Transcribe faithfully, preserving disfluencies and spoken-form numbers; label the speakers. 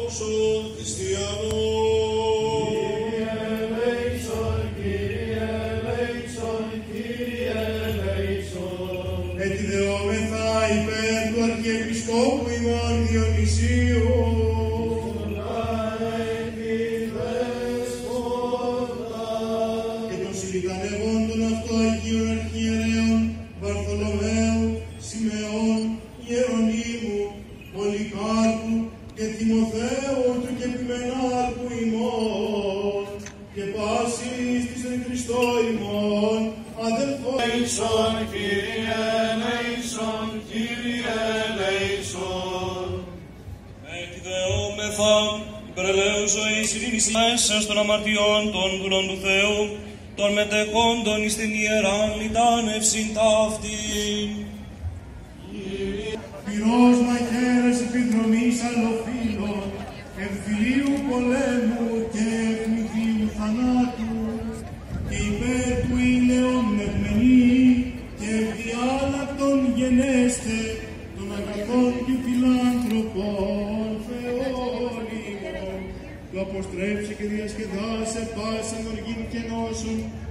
Speaker 1: δόξο Χριστιανό.
Speaker 2: Κύριε ελέησον, Κύριε ελέησον, Κύριε ελέησον.
Speaker 3: Ετιδεόμεθα υπέρ του Αρχιεπισκόπου ημών Διονυσίου και των συλλικανευόντων αυτού Αγίων Αρχιερέων Βαρθολομαίου, Σιμεών, Ιερονίμου, Πολυκάρπου και Τιμοθέου του και Επιμενάρχου ημών και πάσης της εν Χριστώ ημών αδελφών.
Speaker 2: Ελέησον, Κύριε ελέησον, Κύριε ελέησον.
Speaker 1: Ετιδεόμεθα υπερελαίου ζωής ειρήνης έσεως των αμαρτιών των δούλων του Θεού, των μετεχόντων εις την ιεράν λιτάνευσιν ταύτην.
Speaker 3: Πυρός μαχαίρες επιδρομής αλλοφύλων, εμφυλίου πολέμου και ευνηδίου θανάτου, και υπέρ του ήλαιον ευμενή και ευδιάλακτον γενέστε των αγαθών και φιλάνθρωπων Θεών ημών, το αποστρέψει και διασκεδάσε πάσαν οργήν και νόσων